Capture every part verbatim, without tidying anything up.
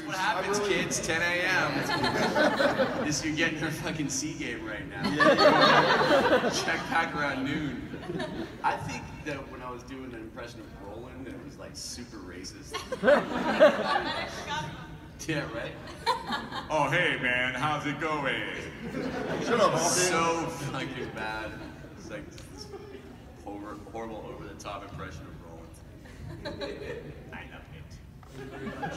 what happens, really... kids. ten A M This you're getting her fucking C game right now. Yeah. Check back around noon. I think that when I was doing an impression of Roland, it was like super racist. Yeah, right? Oh, hey, man, how's it going? Shut up, so fucking bad. It's like this over, horrible, over-the-top impression of Roland. I love it.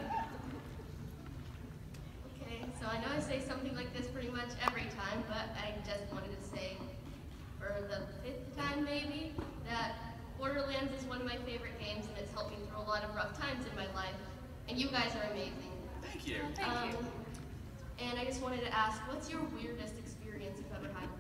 Okay, so I know I say something like this pretty much every time, but I just wanted to say, for the fifth time maybe, that Borderlands is one of my favorite games, and it's helped me through a lot of rough times in my life. And you guys are amazing. Thank you. Thank um, you. And I just wanted to ask, what's your weirdest experience you've ever had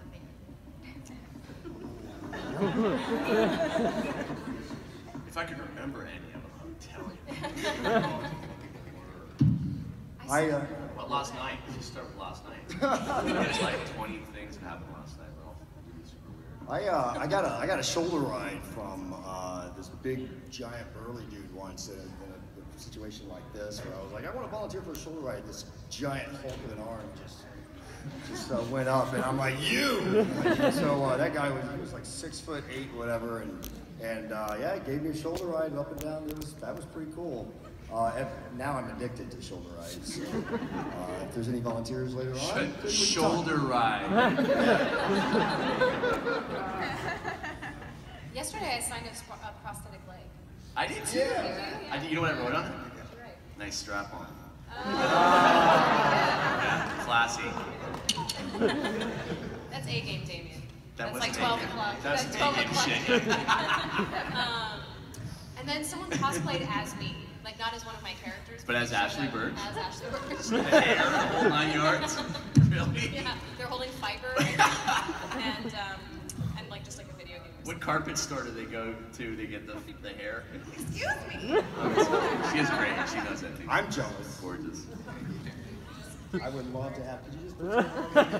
with a band? If I could remember any of them, I'm telling you. I, uh... Well, last night. Let's just start with last night. There's like twenty things that happened last night. Well, really super weird. I, uh, I got a, I got a shoulder ride from uh, this big, giant, burly dude once in a, in a situation like this, where I was like, I want to volunteer for a shoulder ride. This giant Hulk with an arm just just uh, went up, and I'm like, you! And so uh, that guy was, he was like six foot eight, whatever, and and uh, yeah, he gave me a shoulder ride up and down. It was that was pretty cool. Uh, and now I'm addicted to shoulder rides. So, uh, if there's any volunteers later on, Sh shoulder ride. Yesterday I signed a, a prosthetic leg. I did too. Yeah. I did, you know what I wrote on it? Right. Nice strap on. Uh, yeah, classy. That's A game, Dameon. That That's like twelve o'clock. That's, That's twelve o'clock. shit. um, and then someone cosplayed as me. Like, not as one of my characters. But as Ashley Burch? As Ashley Burch. The hair, the whole nine yards? Really? Yeah, they're holding fiber and, um, and like, just like a video game. What carpet store do they go to to get the, the hair? Excuse me! Oh, she is great. She knows that too. I'm jealous. Gorgeous. I would love to have, could you just put some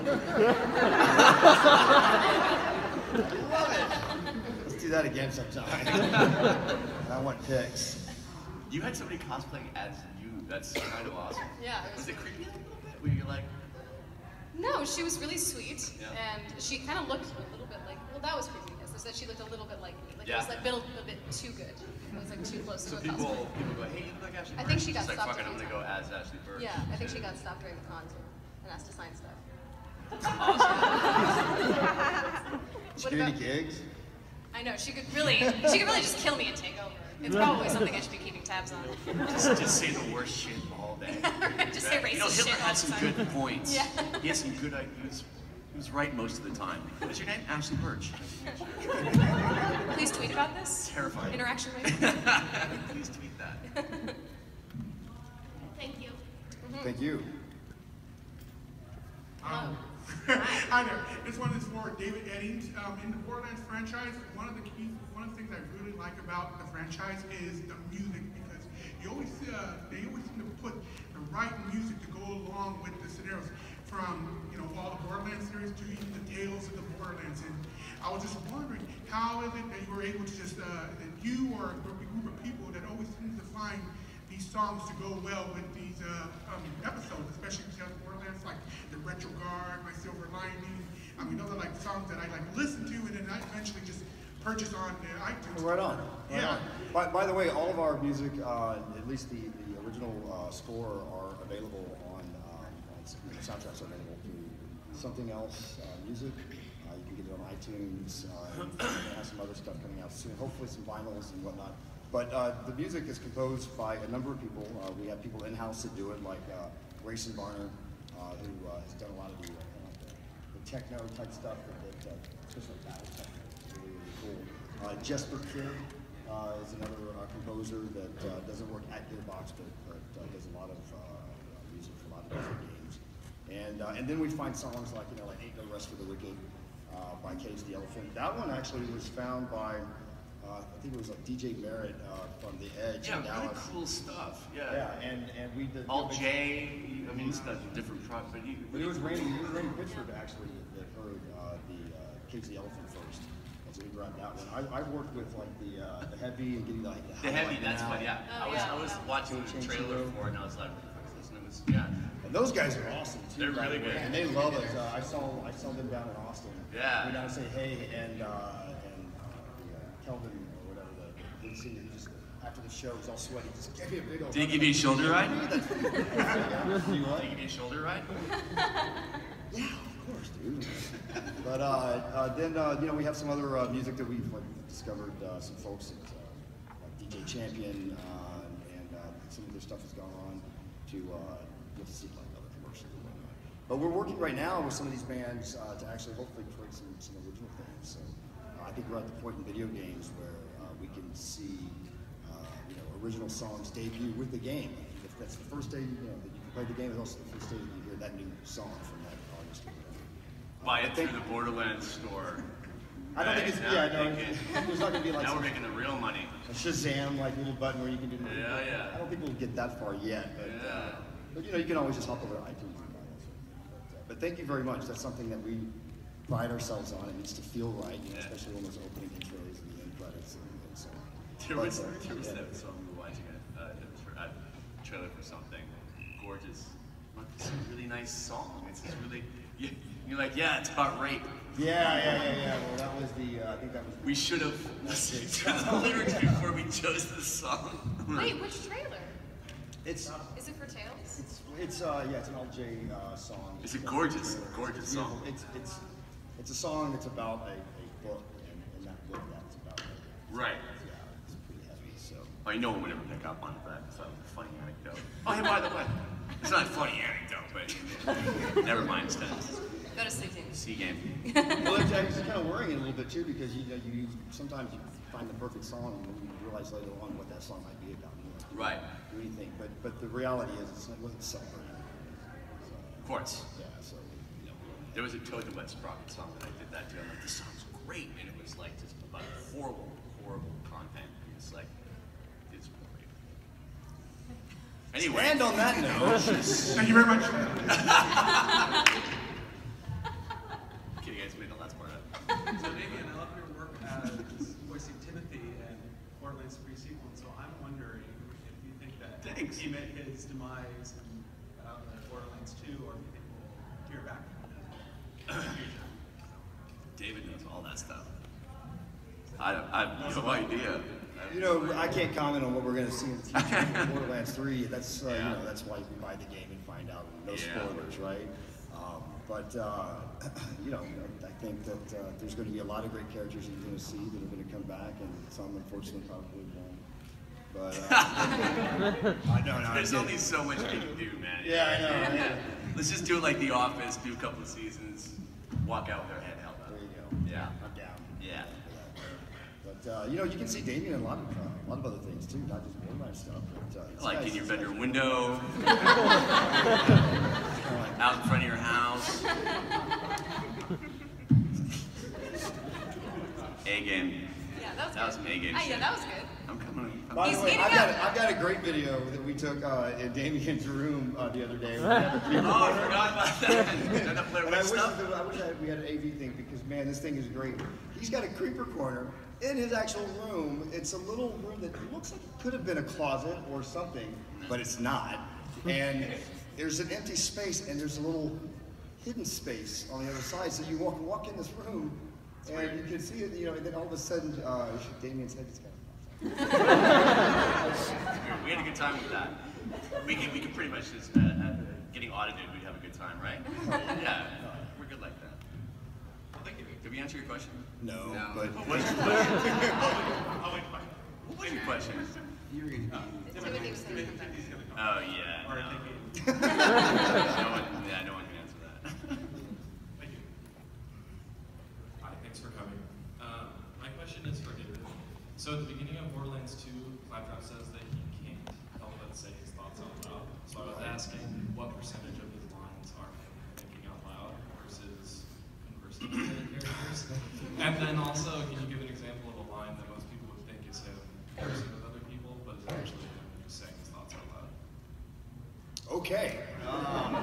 love it. Let's do that again sometime. I want pics. You had somebody cosplaying as you. That's kind of awesome. Yeah. It was, was it creepy a little bit? Were you like... No, she was really sweet. Yeah. And she kind of looked a little bit like, well, that was creepiness. Is that she looked a little bit like me. Like, yeah. it was like a bit, a bit too good. It was like too close so to a people, cosplay. people go, hey, you look like Ashley Burch. I think she got She's stopped. like, fuck it, I'm going to go as Ashley Burch. Yeah, I think she got stopped during the concert and asked to sign stuff. Awesome. Did you get any gigs? I know, she could really, she could really just kill me and take over. It's probably something I should be keeping tabs on. Just, just say the worst shit all day. Just say racist You know, Hitler shit had some good points. Yeah. He had some good ideas. He was right most of the time. What's your name? Ashley Burch. Please tweet about this. Terrifying. Interaction rate. Please tweet that. Thank you. Mm-hmm. Thank you. Um, Hi there. This one is for David Eddings. Um, in the Borderlands franchise, one of the key, one of the things I really like about the franchise is the music, because you always uh, they always seem to put the right music to go along with the scenarios. From you know all the Borderlands series to even the Tales of the Borderlands, and I was just wondering how is it that you were able to just uh, that you or a group of people that always seems to find these songs to go well with these uh, um, episodes, especially because Borderlands, like the Retro Guard, My Silver Lining. I mean, those are like songs that I like listen to, and then I eventually just purchase on the iTunes. Right on. Right yeah. on. By, by the way, all of our music, uh, at least the, the original uh, score, are available on, um, on you know, soundtracks are available through Something Else uh, Music. Uh, you can get it on iTunes. Uh, and we have some other stuff coming out soon. Hopefully some vinyls and whatnot. But uh, the music is composed by a number of people. Uh, we have people in-house that do it, like uh, Grayson Barner, uh, who uh, has done a lot of the, uh, the, the techno type stuff, that, that, uh, especially battle techno. It's really, really cool. Uh, Jesper Kidd uh, is another uh, composer that uh, doesn't work at Gearbox, but, but uh, does a lot of uh, music for a lot of different games. And uh, and then we find songs like, you know, like Ain't No Rest for the Wicked uh, by Cage the Elephant. That one actually was found by, Uh, I think it was like D J Barrett uh, from The Edge yeah, in Dallas. really cool stuff. Yeah. Yeah, and and we did. All J. I mean, it's not different pro, but you. But it was Randy. It was Randy Pitchford actually that heard uh, the uh, Cage the Elephant first, and so he grabbed that one. I, I worked with like the uh, the heavy and getting like the, the heavy. Like that's now. fun. Yeah. Oh, I was yeah, I was yeah. watching the Change trailer the for it, and I was like, Sounds. Yeah. And those guys are awesome too. They're by really the way. good. And they love us. Uh, I saw I saw them down in Austin. Yeah. We down to say hey, and uh, and uh, Kelvin or whatever the lead singer just after the show was all sweaty. Just give me a big old. Did he give you a shoulder ride? Did you what? Did he give you a shoulder ride? Yeah, of course, dude. But uh, uh, then uh, you know we have some other uh, music that we've like discovered. Uh, some folks at uh, like D J Champion uh, and uh, some of their stuff has gone on to uh, you'll see like other commercials and whatnot. But we're working right now with some of these bands uh, to actually hopefully create some some original things. So uh, I think we're at the point in video games where uh, we can see uh, you know original songs debut with the game. If that's the first day you know that you can play the game, it's also the first day that you hear that new song from that artist. Buy it through the Borderlands store. I don't Right, think it's, now yeah, we're no, making- there's not gonna be like Now some, we're making the real money. a Shazam like little button where you can do the Yeah, yeah. I don't think we'll get that far yet, but, Yeah. uh, but you know, you can always just hop over to iTunes and buy that sort of thing. But, uh, but thank you very much. That's something that we pride ourselves on. It needs to feel right, you know, Yeah. especially when there's opening intros and the end credits and, and so on. There But, was, uh, there was yeah. that song we were watching, a, uh, it was for a trailer for something. Gorgeous. Like, it's a really nice song. It's just really, you, you're like, yeah, it's about rape. Yeah, yeah, yeah, yeah. Well, that was the, uh, I think that was. We should have listened to the lyrics before we chose the song. Wait, which trailer? It's, Is it for Tales? it's, it's, uh, yeah, it's an L J uh, song. It's a gorgeous, It's gorgeous beautiful. song. It's, it's, it's a song that's about a, a book, and, and that book that's about. A, Right. Yeah, it's pretty heavy. So. I know one would never pick up on that. It's like a funny anecdote. Oh, hey, by the way, it's not a funny anecdote, but never mind, Stan. Go to sleep, David. C game. Well, it's actually kind of worrying a little bit too, because you know, you sometimes you find the perfect song and then you realize later on what that song might be about. You know, Right. Do anything, but but the reality is it's, it wasn't celebrating. So, Of course. yeah. So you know. There was a Toad the Wet Sprocket song that I did that to. I'm like, this song's great, and it was like just about horrible, horrible content. It's like, it's great. Anyway. And on that note, Thank you very much. Okay, you guys made the last part of it. So Dameon, I love your work as voicing Timothy in Borderlands three sequel, so I'm wondering if you think that Thanks. he met his demise in uh, Borderlands two, or if you think we'll hear back from him in the future. David knows all that stuff. I, I have no idea. you know, I can't comment on what we're going to see in the future for Borderlands three. That's uh, Yeah. you know that's why we buy the game and find out. No Yeah. spoilers, right? Um, but uh, you know, I think that uh, there's going to be a lot of great characters you're going to see that are going to come back, and some unfortunately probably won't. But uh, I don't know. There's only so much we can do, man. Yeah, I know. Yeah. Let's just do it like The Office, do a couple of seasons, walk out with our head held up. There you go. Yeah. I'm down. Yeah. But uh, you know, you can see Dameon in a lot of uh, a lot of other things too, not just Borderlands stuff. But, uh, this Like guy's- in your this bedroom guy's- window, out in front of your house. A game. Yeah, that was That was good. an A game Ah, yeah, shit. that was good. I'm coming. I'm By He's the way, getting I've got, up. a, I've got a great video that we took uh, in Dameon's room uh, the other day. We had a Oh, I forgot about that. Did I play And with I wish, stuff? that, I wish I had, we had an A V thing because, man, this thing is great. He's got a creeper corner in his actual room. It's a little room that looks like it could have been a closet or something, but it's not. And there's an empty space, and there's a little hidden space on the other side. So you walk walk in this room, and you can see it, you know, and then all of a sudden, uh, Damien's head is kind of. We had a good time with that. We can, we can pretty much just, uh, uh, getting audited, we'd have a good time, right? Yeah, we're good like that. Well, thank you. Did we answer your question? No, No. but What was your question? What was your question? You're going to Timothy was saying something. Timothy's going to come. Oh, yeah. Or No. thinking. no one, yeah, no one can answer that. Thank you. Hi, thanks for coming. Um, my question is for David. So at the beginning of Borderlands two, ClapTrap says that he can't help but say his thoughts out loud. So I was asking what percentage of his lines are him thinking out loud versus conversing with other characters? And then also, can you give an example of a line that most people would think is him conversing with other people, but is actually him just saying his thoughts out loud? okay. Um,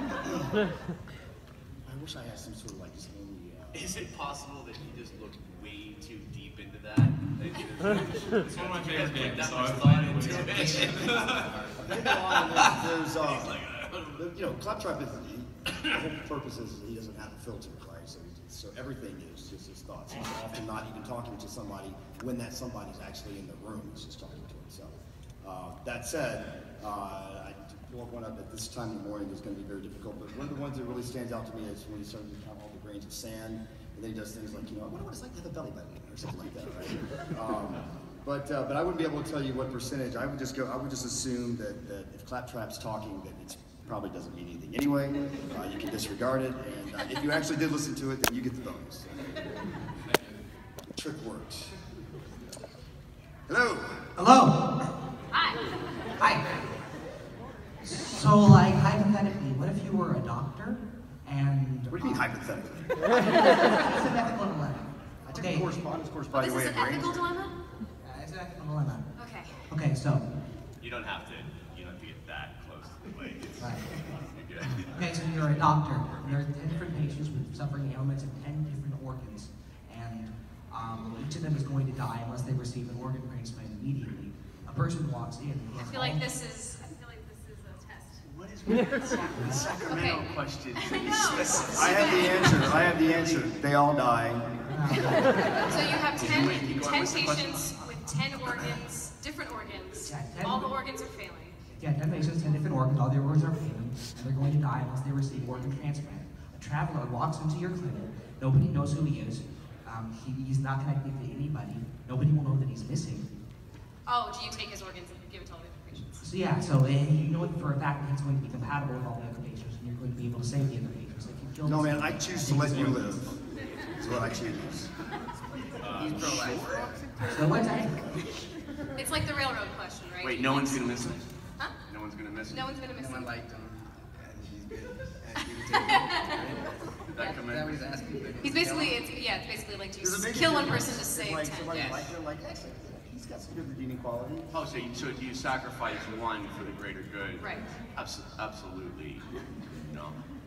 I wish I had some sort of like just only. Uh, Is it possible that he just looked way too deep into that? That he just- It's one of my favorite Put games, that so much I thought find into it. I think a lot of this, there's uh, He's like, uh, The, you know, ClapTrap is, the whole purpose is he doesn't have a filter, right? So, so everything is just his thoughts. He's often not even talking to somebody when that somebody's actually in the room. He's just talking to himself. Uh, that said, uh, I woke one up at this time in the morning is going to be very difficult, but one of the ones that really stands out to me is when he starts to count all the grains of sand, and then he does things like, you know, I wonder what it's like to have a belly button, or something like that, right? Um, but uh, but I wouldn't be able to tell you what percentage. I would just go. I would just assume that, that if ClapTrap's talking, that it probably doesn't mean anything anyway. Uh, you can disregard it, and uh, if you actually did listen to it, then you get the bonus. Trick worked. Hello. Hello. Hi. Hi. So, like, hypothetically, what if you were a doctor and... What do you mean hypothetically? It's an ethical dilemma. I took Okay. a correspondence course Oh, by this the way is of an brains. ethical dilemma? Uh, it's an ethical dilemma. Okay. Okay, so, You don't have to. You don't have to get that close to the plate. It's, right. you're good. Okay, so you're a doctor, and there are ten different patients with suffering ailments in ten different organs, and um, each of them is going to die unless they receive an organ transplant immediately. A person walks in. and he I has feel all- like this is. I feel like this is a test. What is with Sacramento Okay. questions? I know. I have the answer. I have the answer. They all die. So you have ten, wait, you go on ten with the question? patients with ten organs, different organs. Yeah, ten. All the organs are failing. Yeah, ten patients, ten different organs, all their organs are failing, and they're going to die unless they receive organ transplant. A traveler walks into your clinic, nobody knows who he is, um, he, he's not connected to anybody, nobody will know that he's missing. Oh, do you take his organs and give it to all the other patients? So yeah, so uh, you know for a fact that he's going to be compatible with all the other patients, and you're going to be able to save the other patients. If you kill No, this- man, I choose to let you live. That's what I choose. He's pro-life. So what's that? It's like the railroad question, right? Wait, no one's gonna miss him. Huh? No one's gonna miss him. No one's gonna miss No one him. liked him, and he's good. And he would take it. Did that come Is that what in? he's asking? He's basically, it's yeah, it's basically like There's a to big kill one difference. person to It's save like ten. somebody Yes. like they're like, actually, he's got some good redeeming quality. Oh, so you, so do you sacrifice one for the greater good? Right. Abs- absolutely. No.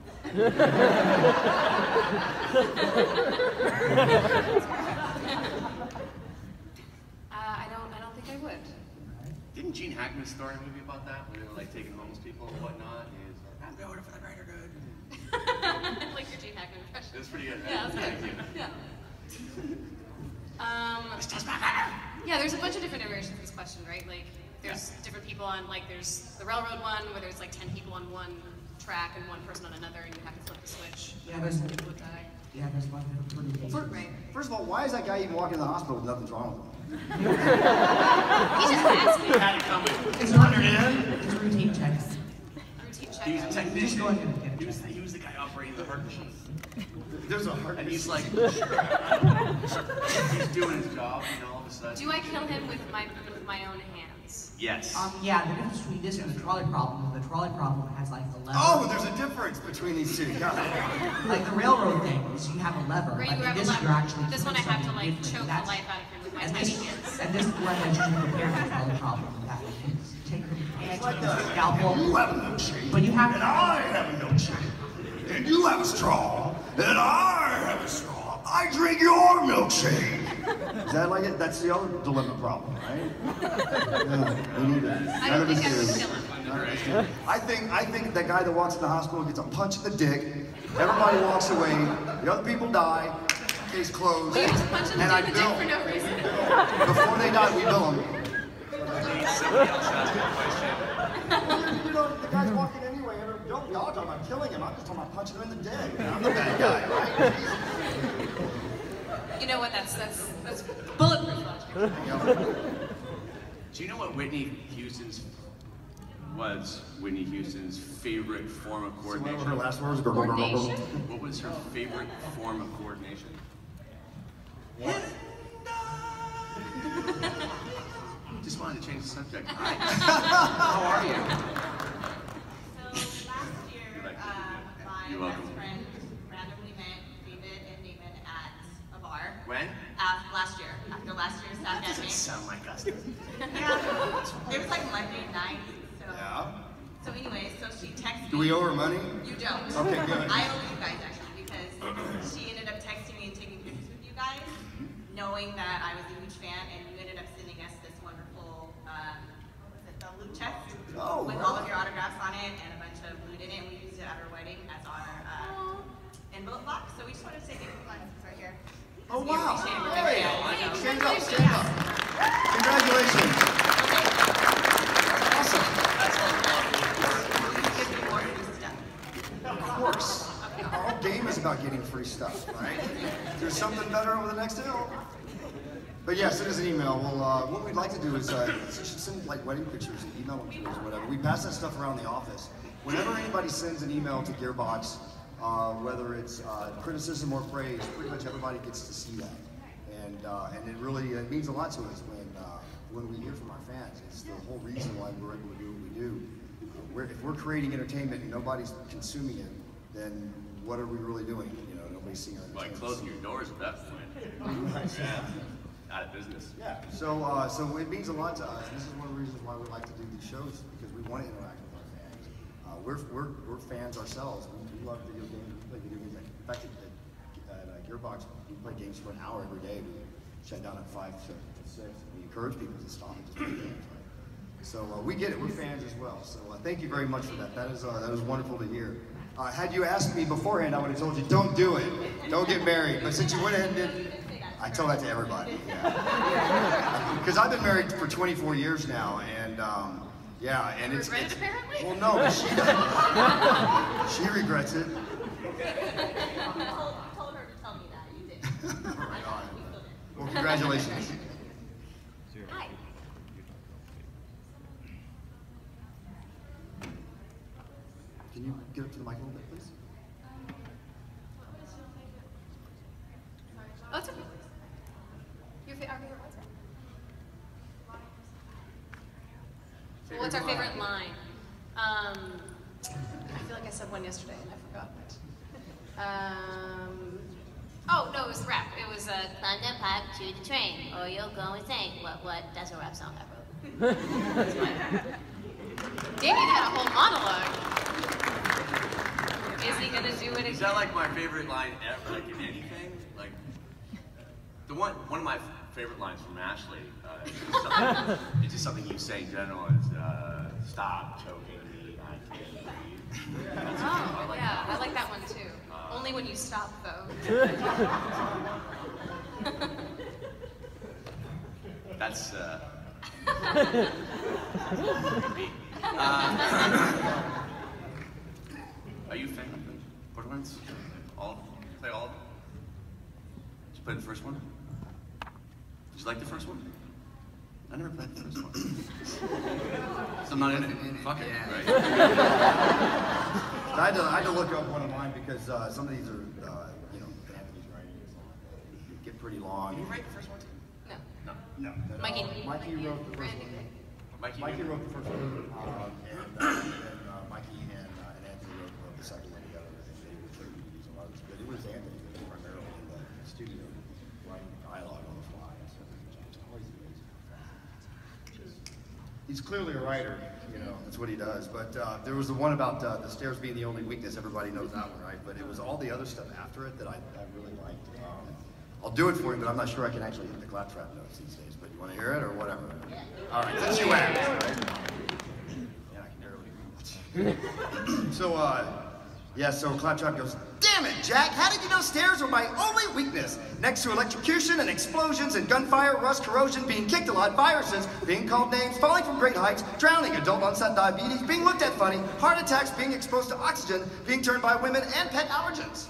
Uh, I don't, I don't think I would. Didn't Gene Hackman star a movie about that, where they were like taking homeless people and whatnot? And he's like, I'm doing it for the greater good. I like your Gene Hackman impression. It was pretty good. Yeah, that's Thank good. you. Yeah. Um, yeah, there's a bunch of different iterations of this question, right? Like, there's different people on, like, there's the railroad one, where there's like ten people on one track and one person on another, and you have to flip the switch. Yeah, Otherwise, there's- people would die. Yeah, there's one different patients. First, Right. first of all, why is that guy even walking to the hospital with nothing's wrong with him? He just asked me. Had it coming. It's routine, it's routine checks. Routine check. He was a Just technician. go ahead and get it He was, checked. he was the guy operating the heart machine. There's a heart. And he's like, he's doing his job, and all of a sudden. Do I kill him with my with my own hands? Yes. Um, yeah, the difference between this and the trolley problem is the trolley problem has like the lever. Oh, there's a difference between these two. God. Like the railroad thing is you have a lever. Where Like you in grab a this, lever. you're actually This one doing I have to something like different. choke the That's- life out of him with my and tiny this, hands. and this lever is usually prepared for the trolley problem. That you can take the hand, take the scalpel, You have a milkshake, but you have and I have a milkshake, and you have a straw, and I have a straw. I drink your milkshake. Is that like it? That's the other dilemma problem, right? Yeah, we need it. I None don't of think I us would do. kill him. I think I think that guy that walks in the hospital gets a punch in the dick. Everybody walks away. The other people die. Case closed. Well, you just punch him and in I the dick bill. for no reason. Before they die, we bill them. Somebody else asked a question. You know, the guy's walking anyway. and Don't y'all talking about killing him? I'm just talking about punching him in the dick. I'm the bad guy, right? You know what? That's that's that's bulletproof logic. Do you know what Whitney Houston's was Whitney Houston's favorite form of What coordination? were her last words? Coordination? What was her favorite form of coordination? Just wanted to change the subject. Hi. How are you? So last year, Like, um, my you're best welcome. friend randomly met David and David at a bar. When? Uh, last year, after last year's Sac That doesn't Anime. sound like us. Yeah. It was like Monday night. So, Yeah. so anyway, so she texted me. Do we owe her money? You don't. Okay, good. I owe you guys actually because she ended up texting me and taking pictures with you guys, knowing that I was a huge fan, and you ended up sending us this wonderful, um, what was it, the loot chest Oh, with wow. all of your autographs on it and a bunch of loot in it. And we at our wedding as our uh, envelope box. So we just wanted to say thank you for it's right here. Oh, We wow. appreciate it. Hey, Yeah. stand up, stand up. Congratulations. Awesome. Give me more free stuff. Of course. Our whole game is about getting free stuff, right? There's something better over the next hill. But yeah, send us an email. Well, uh, what we'd like to do is uh, send like wedding pictures and email them to us or whatever. We pass that stuff around the office. Whenever anybody sends an email to Gearbox, uh, whether it's uh, criticism or praise, pretty much everybody gets to see that. And uh, and it really it means a lot to us when uh, when we hear from our fans. It's the whole reason why we're able to do what we do. Uh, we're, if we're creating entertainment and nobody's consuming it, then what are we really doing? You know, nobody's seeing our Like entertainment. closing your doors at that point. Right. Yeah. Out of business. Yeah. So, uh, so it means a lot to us. This is one of the reasons why we like to do these shows, because we want to interact with our fans. Uh, we're, we're, we're fans ourselves. We, we love video games. We play video games. In fact, at, at uh, Gearbox, we play games for an hour every day. We shut down at five to, to six. We encourage people to stop and just play games. Right? So uh, we get it. We're fans as well. So uh, thank you very much for that. That is uh, that was wonderful to hear. Uh, had you asked me beforehand, I would have told you, don't do it. Don't get married. But since you went ahead and did, I tell that to everybody. Because yeah. I've been married for twenty-four years now, and um, yeah, and it's, Regrets, it's apparently? well, no, but she doesn't. She regrets it. You told, told her to tell me that. You did. Right on. Well, congratulations. Hi. Can you get up to the mic a little bit, please? Oh, it's okay. Your fa- our favorite what's that? Well, what's our favorite line? Um, I feel like I said one yesterday and I forgot. Um, oh no, it was rap. It was uh, climb that pipe to the train, or you'll go insane. What? What? That's a rap song I wrote. That's mine. Dameon had a whole monologue. Is he gonna do it again? Is that like my favorite line ever, like in anything? Like, the one, one of my favorite lines from Ashley, uh, it's, just something, it's just something you say in general, is uh, stop choking me, I can't breathe. That's Oh, I like yeah, that. I like that one too. Uh, Only when you stop, though. That's, uh... me. Uh, are you a fan of the Borderlands? All of them? Play all of them? Did you play the first one? Did you like the first one? I never played the first one. So I'm not in it. Fuck it. Right. I had, to, I had to look up one of mine because uh, some of these are, uh, you know, Anthony's writing. They get pretty long. Did you write the first one too? No. No. No. no, Mikey. Uh, Mikey wrote the first Randy. one. Mikey, Mikey you- wrote the first one, um, and, uh, and uh, Mikey and, uh, and Anthony wrote, wrote the second one together. I think they were trying to use a lot of this, but it was Anthony that was primarily in the studio writing dialogue on the fly. So it's always amazing. He's clearly a writer, you know, that's what he does. But uh, there was the one about uh, the stairs being the only weakness. Everybody knows that one, right? But it was all the other stuff after it that I, I really liked. Um, I'll do it for you, but I'm not sure I can actually hit the ClapTrap notes these days. But you want to hear it or whatever? All right, since you asked, right? Yeah, I can barely read. So, uh, yeah, so ClapTrap goes, damn it, Jack, how did you know stairs were my only weakness? Next to electrocution and explosions and gunfire, rust, corrosion, being kicked a lot, viruses, being called names, falling from great heights, drowning, adult onset diabetes, being looked at funny, heart attacks, being exposed to oxygen, being turned by women, and pet allergens.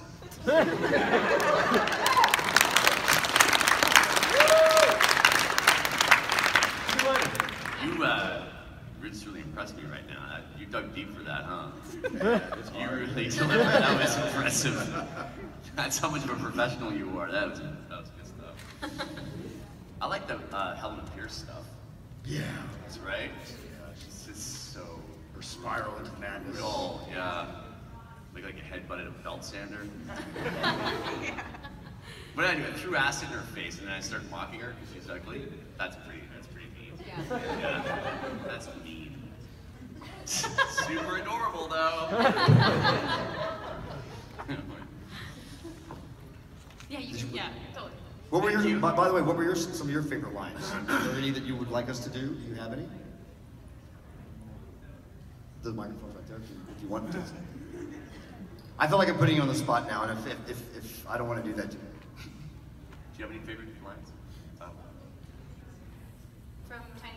You, uh, just really impressed me right now. Uh, You dug deep for that, huh? You really delivered. That was impressive. That's how much of a professional you are. That was, that was good stuff. I like the uh, Helen Pierce stuff. Yeah. That's right. It's just so... Or spiral into madness. real, yeah. Look like a headbutted a belt sander. But anyway, I threw acid in her face and then I started mocking her because she's ugly. That's pretty, that's pretty mean. Yeah. Yeah, that's mean. Super adorable though. Yeah, you can, yeah, totally. What were Thank your, you. by, by the way, what were your, some of your favorite lines? Are there any that you would like us to do? Do you have any? The microphone's right there if you, if you want to. I feel like I'm putting you on the spot now, and if, if, if, if I don't want to do that, do Do you have any favorite lines? Oh. From Tiny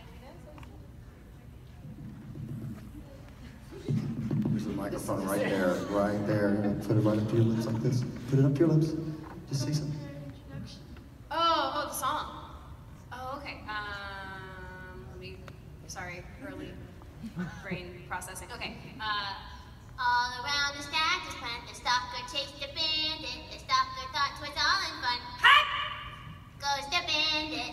Tina's? There's the microphone right there, right there. Put it right up to your lips like this. Put it up to your lips. Just say something. Oh, oh, the song. Oh, okay. Um, let me, sorry, early brain processing. Okay. Uh, All around the stack is plant, the stalker chased the bandit. The stalker thought 'twas all in fun. Ha! Goes the bandit.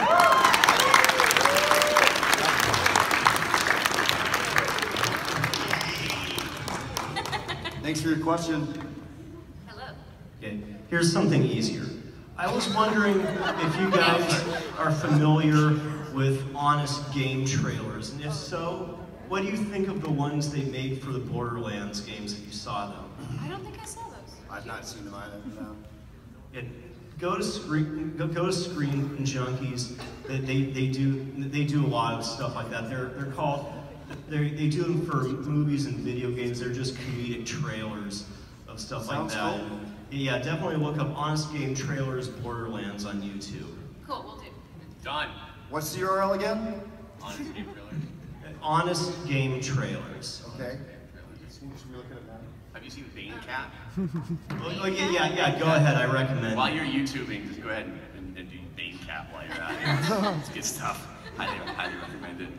Thanks for your question. hello. Okay, here's something easier. I was wondering if you guys are familiar with honest game trailers, and if so, what do you think of the ones they made for the Borderlands games if you saw them? I don't think I saw those. I've not seen them either. No. It, go to Screen, go, go to Screen Junkies. They, they, they do they do a lot of stuff like that. They're they're called they they do them for movies and video games. They're just comedic trailers of stuff Sounds like that. cool. And, yeah, definitely look up Honest Game Trailers Borderlands on YouTube. Cool, we'll do. Done. What's the U R L again? Honest game trailer. Honest Game Trailers. Okay. Should we look at it now? Have you seen Bane Cat? Oh, oh, yeah, yeah, yeah, go ahead, I recommend. While you're YouTubing, just go ahead and, and, and do Bane Cat while you're at it. It's good stuff. Highly, highly recommend it.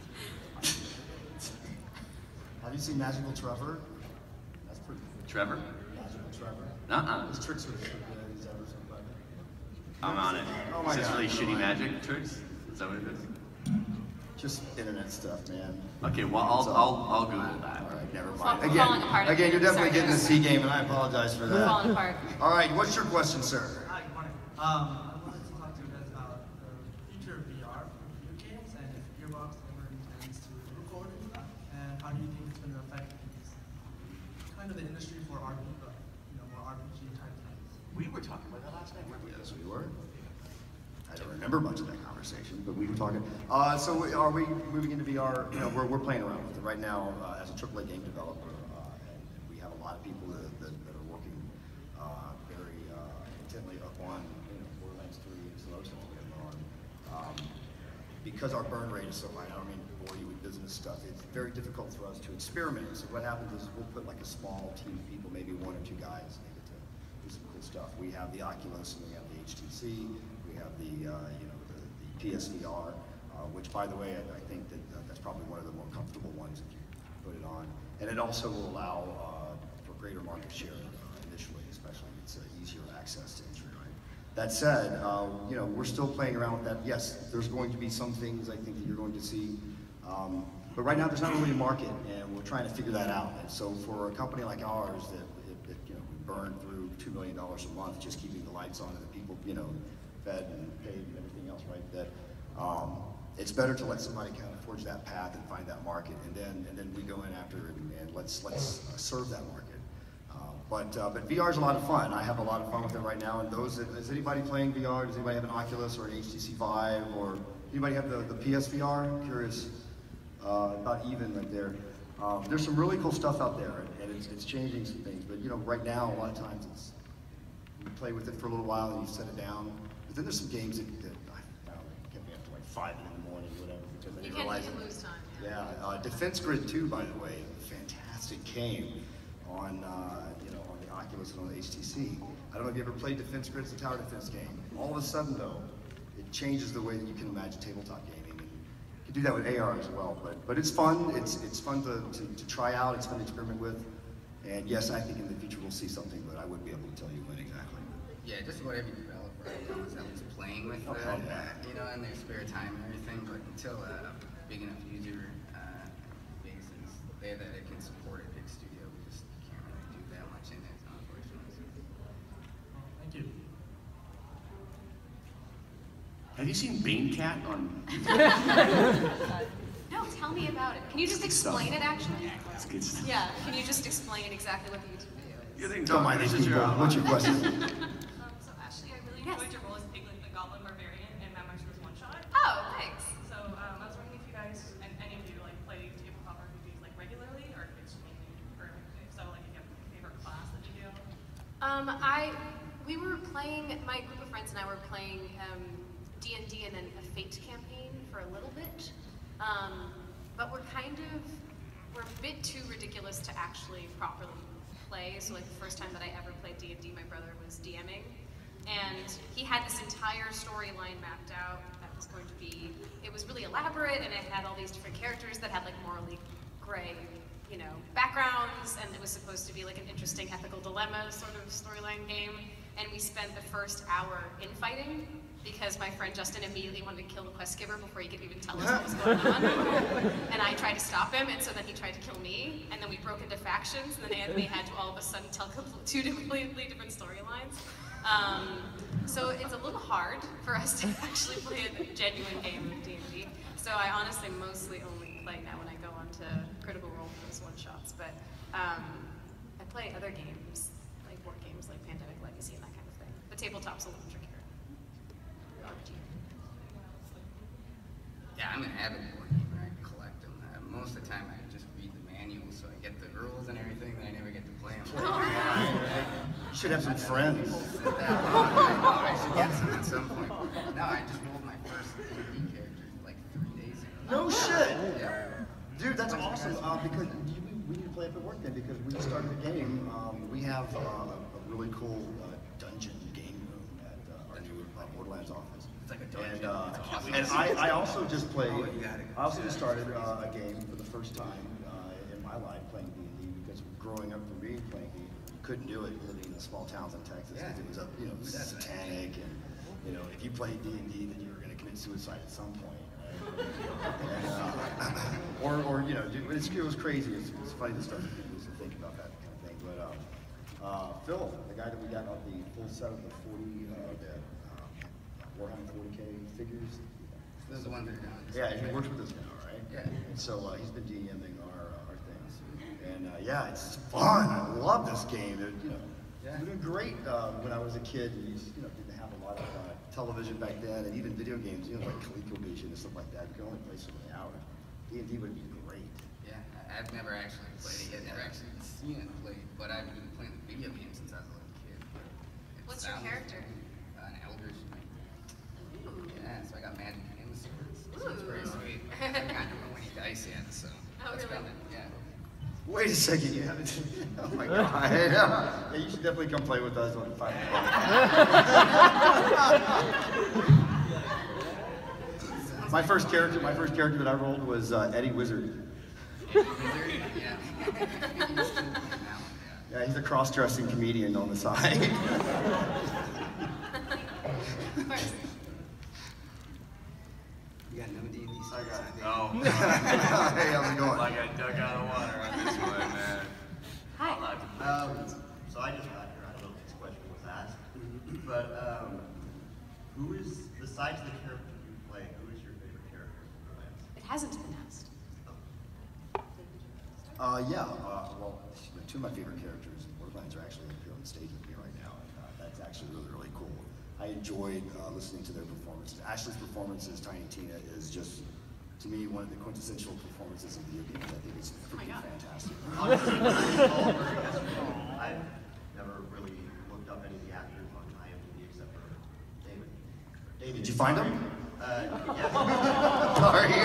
Have you seen Magical Trevor? That's pretty cool. Trevor? Magical Trevor. Uh-uh. His tricks are so good. He's ever so clever. I'm on it. Oh my is this God. really shitty magic tricks? Is that what it is? Just internet stuff, man. Okay, well, I'll, I'll, I'll Google that. All right, never We're mind. falling Again, apart again, you're definitely Sorry, getting the guys. C game, and I apologize for We're that. falling apart. All right, what's your question, sir? Hi, good morning. Um, I wanted to talk to you guys about the future of V R for video games and if Gearbox ever intends to record into that, and how do you think it's going to affect these, kind of the industry for R P G, but you know, more R P G type things. We were talking about that last night, weren't we? Yes, we were. I don't remember much of that conversation, but we were talking. Uh, so we- are we moving into V R? You know, we're, we're playing around with it right now uh, as a triple A game developer, uh, and, and we have a lot of people that, that, that are working uh, very uh, intently up on you know, Borderlands three and some other stuff we have on. Um, because our burn rate is so high, I don't mean to bore you with business stuff, it's very difficult for us to experiment. So what happens is we'll put like a small team of people, maybe one or two guys, and they get to do some cool stuff. We have the Oculus and we have the H T C. We have the, uh, you know, the, the P S V R, uh, which, by the way, I, I think that uh, that's probably one of the more comfortable ones if you put it on. And it also will allow uh, for greater market share uh, initially, especially it's uh, easier access to entry, right? That said, uh, you know, we're still playing around with that. Yes, there's going to be some things I think that you're going to see, um, but right now there's not really a market, and we're trying to figure that out. And so for a company like ours that, it, it, you know, we burn through two million dollars a month just keeping the lights on and the people, you know, fed and paid and everything else, right? That um, it's better to let somebody kind of forge that path and find that market, and then and then we go in after and, and let's let's uh, serve that market. Uh, but uh, but V R is a lot of fun. I have a lot of fun with it right now. And those, that, is anybody playing V R? Does anybody have an Oculus or an H T C Vive, or anybody have the the P S V R? I'm curious. Uh, about even right there. Um, there's some really cool stuff out there, and, and it's it's changing some things. But you know, right now a lot of times it's you play with it for a little while and you set it down. Then there's some games that, that I don't know, kept me up to like five in the morning or whatever because I You didn't can't realize you it. can lose time. Yeah, uh, Defense Grid two, by the way, fantastic game on uh, you know on the Oculus and on the H T C. I don't know if you ever played Defense Grid. It's a tower defense game. All of a sudden, though, it changes the way that you can imagine tabletop gaming. And you can do that with A R as well. But but it's fun. It's it's fun to, to, to try out. It's fun to experiment with. And yes, I think in the future we'll see something, but I wouldn't be able to tell you when exactly. Yeah, just what every developer right now is at least playing with, uh, Okay. you know, in their spare time and everything. But until a big enough user uh, base is there that it can support a big studio, we just can't really do that much in it, unfortunately. Thank you. Have you seen Bane Cat on? No, tell me about it. Can you just explain it actually? That's good stuff. Yeah, can you just explain exactly what the YouTube video is? You think Don't mind these people. What's your question? Um, so Ashley, I really Yes. enjoyed your role as Piglet the Goblin Barbarian in Mad Master's One Shot. Oh, thanks. So um, I was wondering if you guys, and any of you, like play tabletop R P Gs like regularly, Um, I, we were playing, my group of friends and I were playing um, D and D and then a Fate campaign for a little bit. Um, but we're kind of, we're a bit too ridiculous to actually properly play. So like the first time that I ever played D and D, my brother was DMing. And he had this entire storyline mapped out that was going to be, it was really elaborate and it had all these different characters that had like morally gray, you know, backgrounds, and it was supposed to be like an interesting ethical dilemma sort of storyline game. And we spent the first hour infighting because my friend Justin immediately wanted to kill the quest giver before he could even tell us what was going on. And I tried to stop him, and so then he tried to kill me, and then we broke into factions, and then they had, they had to all of a sudden tell two completely different storylines. Um, so it's a little hard for us to actually play a genuine game of D and D. So I honestly mostly only play now when I go on to Critical Role for those one-shots, but um, I play other games, like board games like Pandemic Legacy and that kind of thing. But tabletop's a little trickier. Yeah, I'm an avid board gamer. I collect them. Uh, most of the time, I just read the manual, so I get the rules and everything, then I never get to play them. You should have some friends. I should get some at some point. No, I just rolled my first D and D character like three days ago. No shit! Yeah. Dude, that's awesome, uh, because you, we need to play up at work then, because we just started the game. Um, we have uh, a really cool uh, dungeon game room at uh, our new uh, Borderlands office. It's like a dungeon. And, uh, It's awesome. and I, I also just played, Oh, you gotta go. I also just started uh, a game for the first time uh, in my life playing D and D, because growing up for me playing D and D, you couldn't do it living in the small towns in Texas. Yeah. It was, a, you know, satanic, and you know, if you played D and D, then you were going to commit suicide at some point. Right? and, uh, or, or, you know, dude, it's, it was crazy. It's, it's funny to start to think about that kind of thing. But uh, uh, Phil, the guy that we got off the full set of the forty, uh, the um, Warhammer forty K figures. Those are the ones that are down. Yeah, he works with us now, right? Yeah. And so uh, he's been DMing our uh, our things, and uh, yeah, it's fun. I love this game. It, you know, Yeah. we were doing great uh, when I was a kid. And you, you know, didn't have a lot of uh, television back then, and even video games. You know, like ColecoVision and stuff like that. You can only play so many hours. D and D would be great. Yeah, I- I've never actually played it yet, never actually seen it played, but I've been playing the video game since I was a little kid. It What's your sounds- character? Uh, an Eldritch Knight. Ooh. Yeah, so I got magic and the swords. So it's Ooh. pretty sweet. I haven't gotten to any dice yet, so Oh, that's really? coming. Yeah. Wait a second, you haven't? Oh my god! Yeah, you should definitely come play with us on the five My first character, my first character that I rolled was uh, Eddie Wizard. Wizard? Yeah. Yeah, he's a cross-dressing comedian on the side. First. You got no D and D I skills, got I think. no. Hey, how's it going? Like I dug out of water on this one, man. Hi. I like to play Um, sports. so I just got here. I don't know if this question was asked, but um, who is, besides the character you play, who is your favorite character in Borderlands? It hasn't been asked. Uh, yeah, uh, well, two of my favorite characters in Borderlands are actually up here on the stage with me right now, and uh, that's actually really, really cool. I enjoyed uh, listening to their performances. Ashley's performance as Tiny Tina is just, to me, one of the quintessential performances in video games. I think it's freaking God. fantastic. Honestly, I've never really looked up any of the actors on I M D B except for David. David. Did you find him? Uh, yes. Sorry.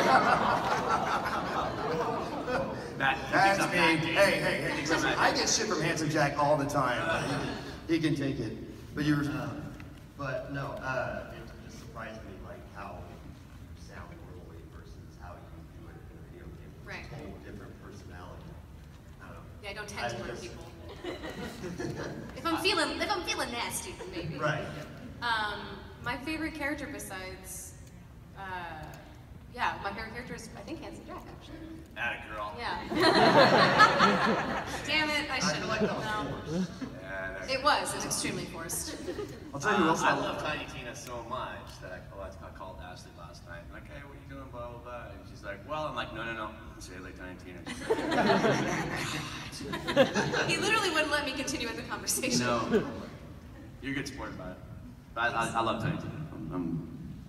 Matt, That's thinks I'm me. acting. Hey, hey, hey. Thinks I'm Listen, acting. I get shit from Handsome Jack all the time. He, he can take it. But you were. Um, but no, uh, it just surprised me like how you sound normally versus how you do it in a video game. It's Right. a whole different personality. I don't know. Yeah, I don't tend to I hurt just- people. If I'm feeling, if I'm feeling nasty, then maybe. Right. Um, my favorite character besides, uh, yeah, my favorite character is I think Handsome Jack actually. Atta girl. Yeah. Damn it, I I should feel have. like that was No. forced. Yeah, that's It was. It was extremely forced. I'll tell you Uh, what. I love Tiny Tina so much that I, oh, I called Ashley last night. I'm like, hey, what are you doing, blah, blah, blah. And she's like, well, I'm like, no, no, no. Say it like Tiny Tina. She's like, He literally wouldn't let me continue with the conversation. no. You're a good sport about it. But I, I, I love Tiny Tina. I'm, I'm,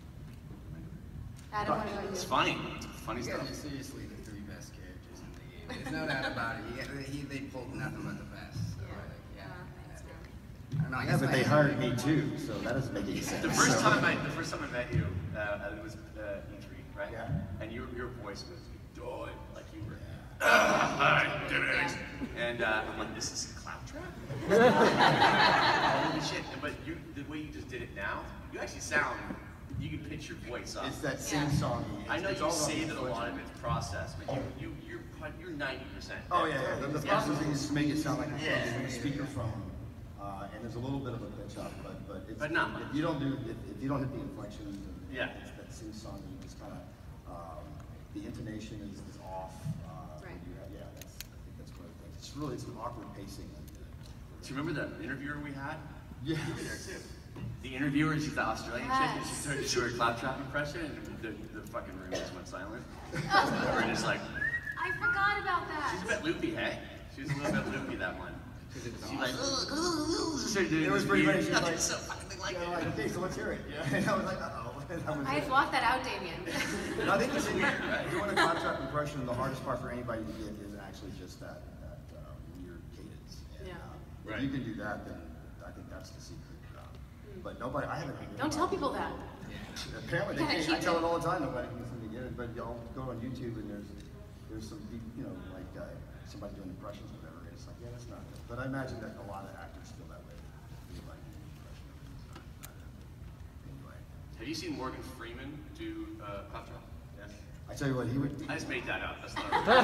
Adam, what about it's you? funny. It's funny You stuff. guys are seriously the three best characters in the game. There's no doubt about it. You, he, they pulled nothing but the best. So, Yeah. like, yeah. Uh, thanks, man. No, I Yeah, guess but I- they hired me too, so that doesn't make any sense. The first So- time I, the first time I met you, uh, it was uh, E three, right? Yeah. And your your voice was doy, like you were. Ah, hi, David Eddings. And uh, I'm like, this is ClapTrap. Holy shit! But you, the way you just did it now, you actually sound. You can pitch your voice up. It's that sing-songy. I know It's you all say about that a lot of inflection. it's processed, but you you you're you're ninety percent. Oh yeah, yeah. The, the Yeah. processing is to make it sound like a Yeah. yeah. speakerphone, uh, and there's a little bit of a pitch up, but but it's, But not much. if you don't do if, if you don't hit the inflections, and Yeah. it's that sing-songy, just kind of um, the intonation is, is off. Uh, Right. when you have, yeah, that's I think that's one of the things. It's really it's an awkward pacing. Do you remember that interviewer we had? Yeah. You were there too. The interviewer, she's the Australian chick, and she started to do her ClapTrap impression, and the, the fucking room just went silent. We're just like, I forgot about that. she's a bit loopy, hey? She was a little bit loopy, that one. She's like, It was pretty funny. She was like, so fucking like yeah, like, okay, so let's hear it. Yeah. And I was like, uh-oh. I blocked that out, Dameon. And I think it's weird, right? Doing a ClapTrap impression, the hardest part for anybody to get is actually just that, that uh, weird cadence. And, Yeah. uh, Right. If you can do that, then I think that's the secret. Uh, but nobody, I haven't. Don't tell people that. Apparently, they Yeah, can't. keep I tell it. it all the time. Nobody can seem to get it. But y'all go on YouTube and there's there's some peop- you know like uh, somebody doing impressions or whatever. And it's like, yeah, that's not good. But I imagine that a lot of actors feel that way. They feel like doing impressions. It's not- not good. Anyway, Have you seen Morgan Freeman do uh, ClapTrap? Yes. I tell you what, he would. I just made that up. That's not real.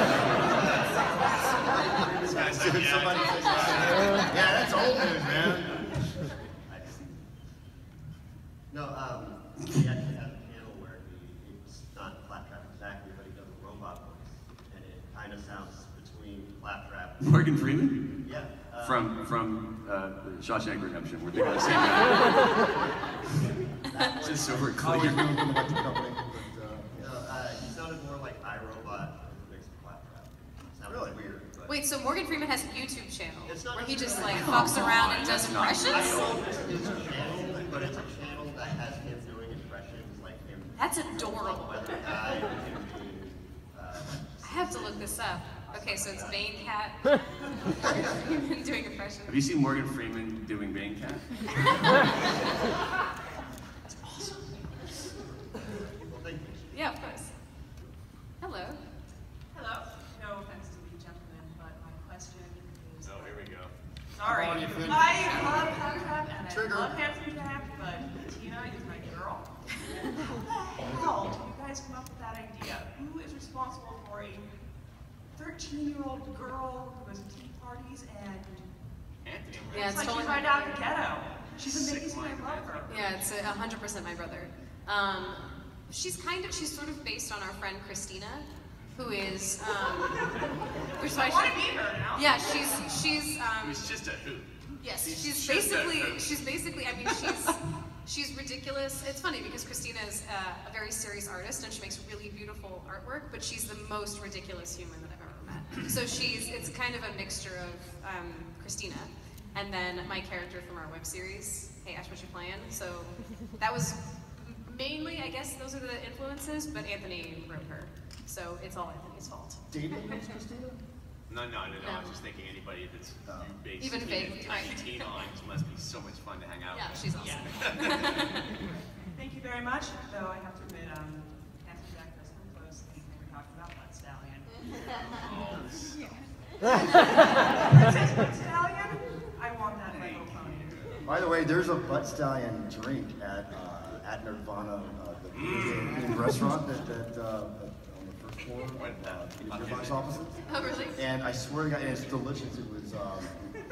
This guy's like, yeah. Somebody says, yeah, that's old news, man. No, um, he actually has a panel where he, it's not ClapTrap exactly, but he does a robot voice, and it kind of sounds between ClapTrap. Morgan Freeman? Yeah. Uh, From from uh, Shawshank Redemption. We're thinking of the same guy. Just so we're clear. Always doing from the electric company. But, uh, No, uh, he sounded more like iRobot mixed with ClapTrap. Sounded Really? weird. But Wait, so Morgan Freeman has a YouTube channel It's not where he just necessarily- like fucks around and does That's not- I impressions? don't know if it's his channel, but it's a channel that has him doing impressions, like him. That's adorable. Whether guy, him being, uh, I have to look this up. Okay, so it's Bane Cat doing impressions. Have you seen Morgan Freeman doing Bane Cat? It's awesome. well, thank you. Yeah, of course. Hello. Hello. No offense to the gentleman, but my question is. Oh, here we go. Sorry. Come on, you fin- I love ClapTrap and Trigger. I love Handsome Jack, but Tina is my girl. How the hell did you guys come up with that idea? Who is responsible for a thirteen-year-old girl who goes to tea parties and Anthony. Yeah, it's it's like totally she's right out of the ghetto? She's Sick amazing. I mind of love Anthony. her. Yeah, it's a hundred percent my brother. Um, she's kind of, she's sort of based on our friend Christina, who is, um, which is why I want to she, meet her now. yeah, she's, she's, It um, was just a hoot. yes, she's she's just a basically, hoot. she's basically, I mean, she's, she's ridiculous. It's funny because Christina is uh, a very serious artist and she makes really beautiful artwork, but she's the most ridiculous human that I've ever met. So she's, it's kind of a mixture of um, Christina and then my character from our web series, Hey Ash, What You Playing? So that was mainly, I guess, those are the influences, but Anthony wrote her. So it's all Anthony's fault. David knows Christina? No, no, no, no. No. I was just thinking anybody that's Oh. based Even in vaguely, right. teen on must be so much fun to hang out Yeah, with. she's awesome. Thank you very much. Though I have to admit, um, Handsome Jack does come close anytime we're talking about Butt Stallion. Princess Butt Stallion? I want that in my little pony. By the way, there's a butt stallion drink at uh, at Nirvana, uh, the Korean restaurant that, that uh, on the first floor of uh, Gearbox Software. Oh, really? And I swear to God, and it's delicious. It was. Um,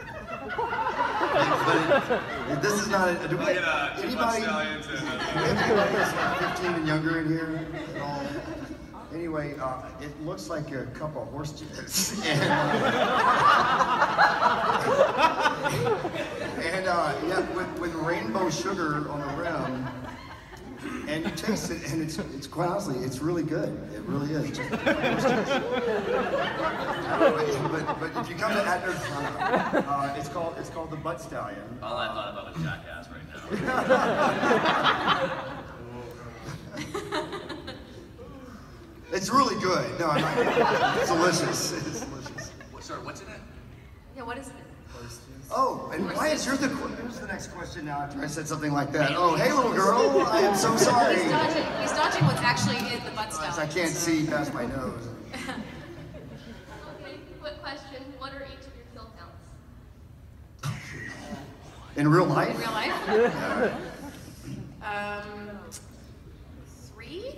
but it, it, this is not. A, do we Look at uh, two butt anybody? stallions and uh, Anybody that's like fifteen and younger in here at all? Anyway, uh, it looks like a cup of horse jizz. And, uh, and uh, yeah, with, with rainbow sugar on the rim. And you taste it, and it's, it's quite honestly, it's really good. It really is. Just, but, but if you come to Atner's, uh, it's called it's called the Butt Stallion. all I thought about was Jackass right now. It's really good. No, I'm not, it's delicious. It's delicious. What, sorry, what's in it? Yeah, what is it? Oh, and why is yours the, here's the next question now after I said something like that. Oh, hey little girl, I am so sorry. He's dodging, he's dodging what's actually in the butt stuff. I can't so. see past my nose. Okay, quick question. What are each of your kill counts? In real life? In real life? Yeah. Um, three?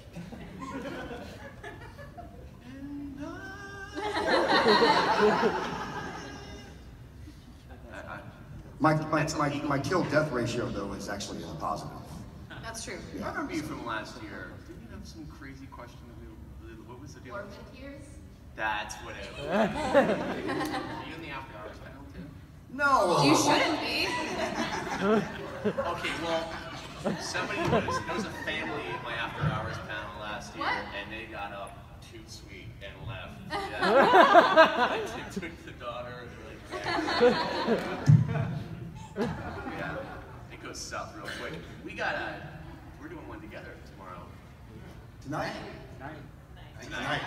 My, my, my, my kill death ratio though is actually in the positive. That's true. I remember you from last year. Didn't you have some crazy question? That we, what was the deal? Orphan tears? That's what it was. Are you in the after hours panel too? No! You shouldn't be. Okay, well, somebody was, there was a family in my after hours panel last year, What? and they got up too sweet and left. Yeah. Like, they took the daughter and they're like, yeah, it goes south real quick. We got a, we're doing one together tomorrow. Tonight? Tonight.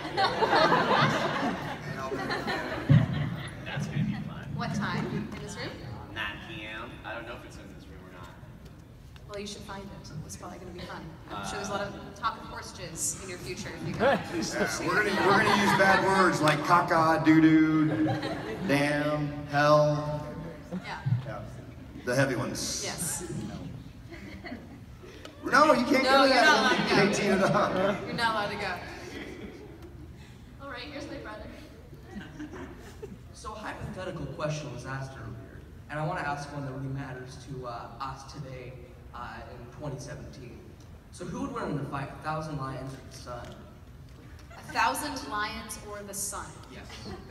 That's gonna be fun. What time? In this room? nine p m I don't know if it's in this room or not. Well, you should find it. It's probably going to be fun. I'm sure there's a lot of talk of horse jizz in your future if you go. Yeah, we're gonna we're gonna use bad words like caca, doo doo, damn, hell. Yeah. Yeah. The heavy ones. Yes. No, you can't No, go to you're that. not allowed to You go. can't tee it up. You're not allowed to go. All right, here's my brother. So a hypothetical question was asked earlier, and I want to ask one that really matters to uh, us today uh, in twenty seventeen. So who would win in the fight, a thousand lions or the sun? A thousand lions or the sun? Yes.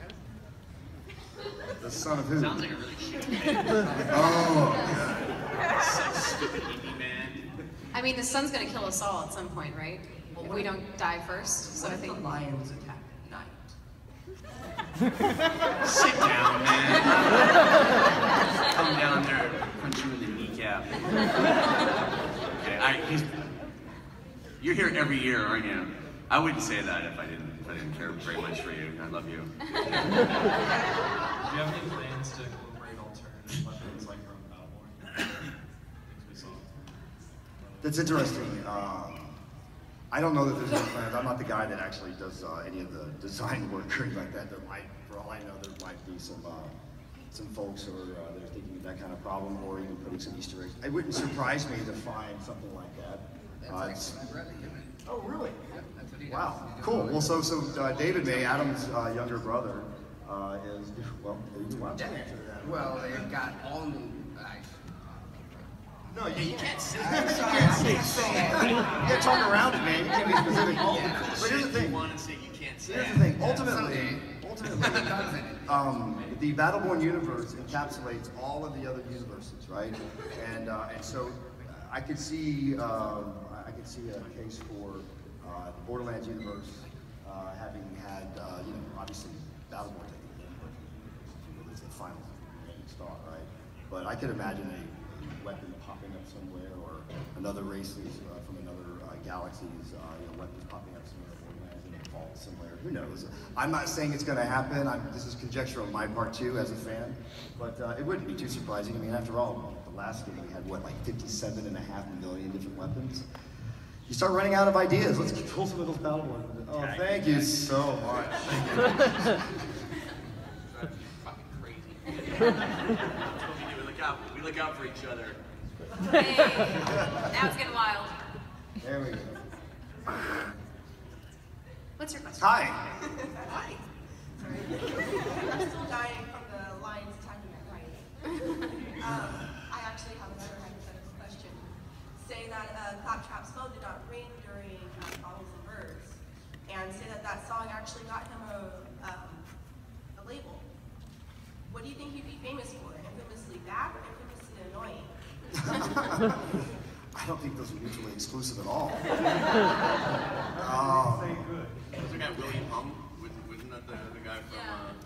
The son of who? Sounds like a really shitty man. Oh. Some stupid hippie man. I mean, the sun's going to kill us all at some point, right? If we don't die first. So What I if think the lions attack at night? Sit down, man. Come down there, punch you in the kneecap. Okay, I, he's, you're here every year, aren't you? I wouldn't say that if I didn't, if I didn't care very much for you. I love you. Do you have any plans to incorporate alternative weapons like from Battleborn? Things we saw. That's interesting. Um, I don't know that there's any plans. I'm not the guy that actually does uh, any of the design work or anything like that. There might, for all I know, there might be some uh, some folks who are uh, that are thinking of that kind of problem, or even putting some Easter eggs. It wouldn't surprise me to find something like that. That's Uh, actually it's- my brother doing it. oh, really? Yep, that's what he does. Wow, He's doing cool. it. Well, so so uh, David May, Adam's uh, younger brother, uh, is well. You want to Yeah. answer to that? Well, they've got all new. Uh, No, you, You can't say I'm that. sorry, I can't say it. You can't talk around it, man. You can't be specific. All Yeah. the cool But shit here's the thing. you want to say you can't say. Here's the thing. Ultimately, Someday. ultimately, um, the Battleborn universe encapsulates all of the other universes, right? And uh, and so uh, I could see um, I could see a case for uh, the Borderlands universe uh, having had uh, you know obviously Battleborn taking the game, but it's the final remaining star, right? But I could imagine a weapon popping up somewhere, or another races uh, from another uh, galaxies, uh, you know, weapons popping up somewhere, Borderlands in a vault somewhere. Who knows? I'm not saying it's going to happen. I'm, this is conjecture on my part too, as a fan. But uh, it wouldn't be too surprising. I mean, after all, the last game we had what, like fifty-seven and a half million different weapons. You start running out of ideas. Let's pull some of those Battleborn. Oh, thank you so much. Fucking crazy. That's what we do. We look out. We look out for each other. Hey, now it's getting wild. There we go. What's your question? Hi. Hi. Sorry. I'm still dying from the lions attacking at night. Um, I actually have another hypothetical question. Say that uh, ClapTrap's phone did not ring during uh, Bottle and Birds, and say that that song actually got him a, um, a label. What do you think he'd be famous for? Infamously bad or infamously annoying? I don't think those are mutually exclusive at all. um, Was the guy William Hung? Wasn't wasn't that the, the guy from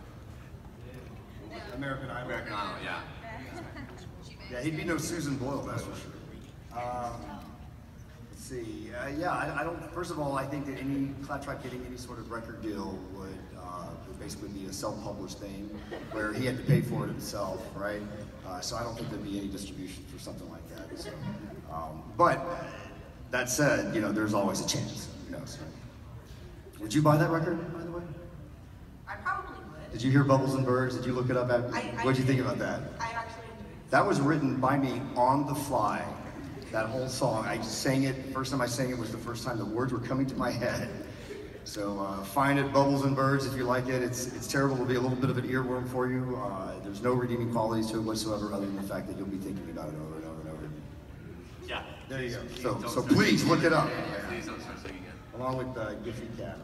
uh, American Idol. American Idol? Yeah. Yeah, he'd be no Susan Boyle, that's for sure. Um, let's see. Uh, yeah, I, I don't. First of all, I think that any ClapTrap getting any sort of record deal would uh, would would basically be a self-published thing where he had to pay for it himself, right? Uh, so I don't think there'd be any distribution for something like that. So, um, but that said, you know, there's always a chance. Who knows? Would you buy that record, by the way? I probably would. Did you hear Bubbles and Birds? Did you look it up? At, I, I what'd you think about that? I actually enjoyed it. That was written by me on the fly. That whole song. I sang it, first time I sang it was the first time the words were coming to my head. So uh, find it, Bubbles and Birds, if you like it. It's it's terrible. It'll be a little bit of an earworm for you. Uh, there's no redeeming qualities to it whatsoever other than the fact that you'll be thinking about it over and over and over. Yeah. There you go. Please So, don't so start please singing look it up. Yeah, please don't start singing it. Along with uh, Giffy Cat.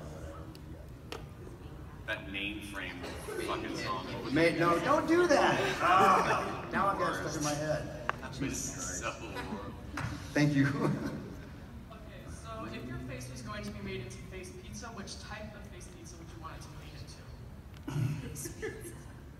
That mainframe fucking song. Mate, no, don't do that. Oh, now I've got it stuck in my head. Jesus Christ. Thank you. Okay, so if your face was going to be made into face pizza, which type of face pizza would you want it to be made into?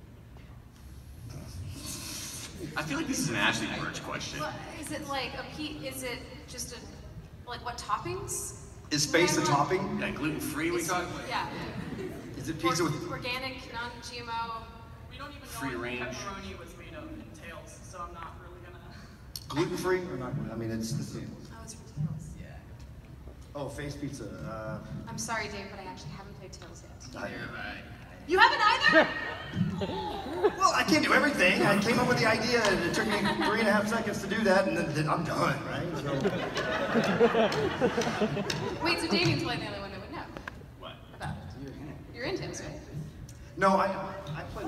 I feel like this is an Ashley Burch question. What, is it like a pe? Is it just a like what toppings? Is face a topping? Yeah, gluten-free we talking about? Yeah. Is it pizza with Organic, non-G M O. We don't even know Free what range. pepperoni was made of in Tails, so I'm not really gonna. gluten-free or not? I mean, it's, it's Oh, it's from Tails. Yeah. oh, face pizza. Uh, I'm sorry, Dave, but I actually haven't played Tails yet. I, You haven't either? well, I can't do everything. I came up with the idea, and it took me three and a half seconds to do that, and then, then I'm done, right? So. Wait, so Dameon's probably the only one that would know. What? About it. You're in Tails, right? No, I, I played.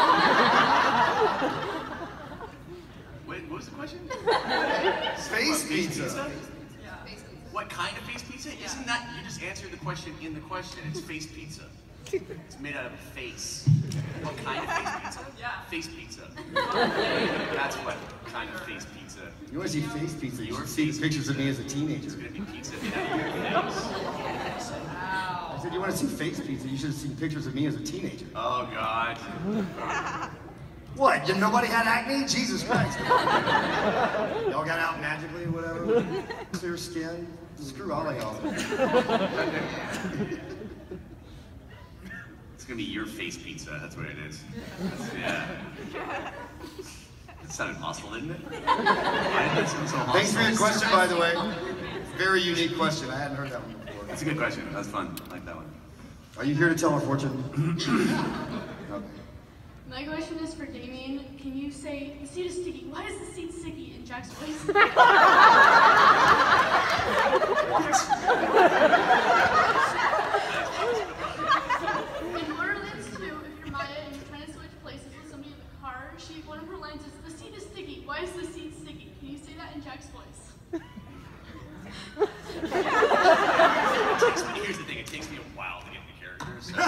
Wait, what was the question? Face What, pizza. Yeah. What kind of face pizza? Yeah. Isn't that, you just answered the question in the question. It's face pizza. It's made out of a face. What kind of face pizza? Yeah. Face pizza. That's what kind of face pizza. You want to see face pizza? You Your should see the face pictures of me as a It's teenager. gonna be pizza made out of your face. I said, you want to see face pizza? You should have seen pictures of me as a teenager. Oh God. What? Did nobody had acne? Jesus Christ. Y'all got out magically or whatever? Clear skin? Screw all of y'all. It's gonna be your face pizza. That's what it is. That's, yeah. That sounded hostile, didn't it? Why did that sound so hostile? Thanks for your question, by the way. Very unique question. I hadn't heard that one before. That's a good question. That's fun. I like that one. Are you here to tell our fortune? Okay. My question is for Dameon. Can you say, the seat is sticky. Why is the seat sticky in Jack's voice? In Borderlands two, if you're Maya and you're trying to switch places with somebody in the car, she, one of her lines is, the seat is sticky. Why is the seat sticky? Can you say that in Jack's voice? It takes me, here's the thing, it takes me a while to get the characters. So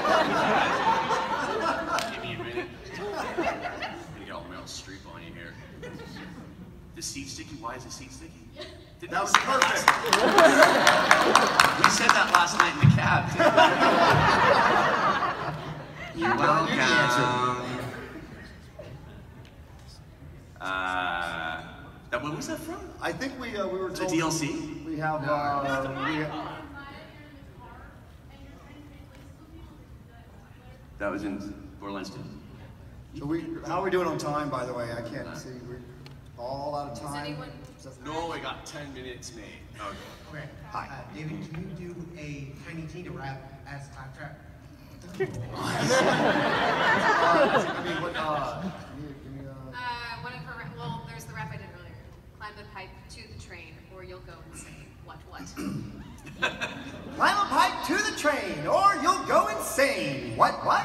give me a minute. I'm gonna get all my own streak on you here. The seat sticky? Why is the seat sticky? Didn't That was we say perfect. last- We said that last night in the cab. too. You're welcome. Uh, that, what was that from? I think we uh, we were The told D L C? we have uh, we have, That was in Borderlands two. so we how are we doing on time, by the way? I can't see. We're all out of Does time. anyone? No, I got ten minutes, mate. Okay. Okay. Hi. Uh, David, can you do a Tiny Tina rap as ClapTrap? uh, I mean, what, uh, give me, give me, uh, Uh, one of her, well, there's the rap I did earlier. Climb the pipe to the train, or you'll go insane. What, what? Climb a pipe to the train, or you'll go insane. What, what?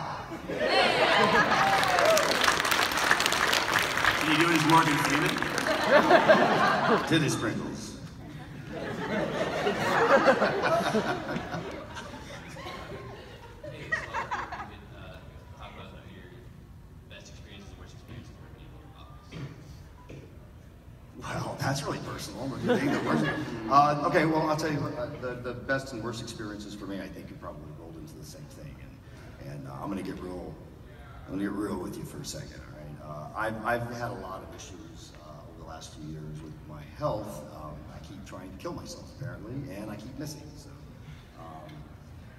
Can you do it as Morgan Freeman? To the sprinkles. Well, that's really personal. But you think the worst- uh, okay, well, I'll tell you what, uh, the, the best and worst experiences for me, I think, have probably rolled into the same thing. And, and uh, I'm going to get real, I'm going to get real with you for a second, all right? Uh, I've, I've had a lot of issues uh, over the last few years with my health. Um, I keep trying to kill myself, apparently, and I keep missing. So, um,